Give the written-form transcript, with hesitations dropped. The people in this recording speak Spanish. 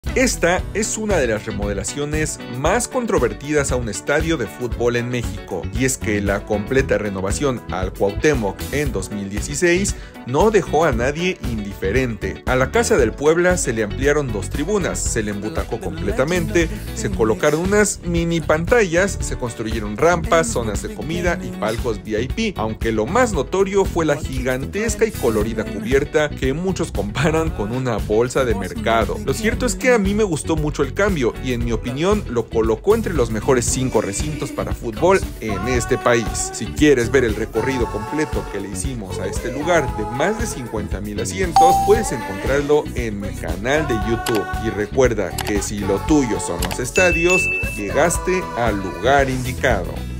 Esta es una de las remodelaciones más controvertidas a un estadio de fútbol en México, y es que la completa renovación al Cuauhtémoc en 2016 no dejó a nadie indiferente. A la Casa del Puebla se le ampliaron 2 tribunas, se le embutacó completamente, se colocaron unas mini pantallas, se construyeron rampas, zonas de comida y palcos VIP, aunque lo más notorio fue la gigantesca y colorida cubierta que muchos comparan con una bolsa de mercado. Lo cierto es que a mí me gustó mucho el cambio y en mi opinión lo colocó entre los mejores 5 recintos para fútbol en este país. Si quieres ver el recorrido completo que le hicimos a este lugar de más de 50,000 asientos, puedes encontrarlo en mi canal de YouTube. Y recuerda que si lo tuyo son los estadios, llegaste al lugar indicado.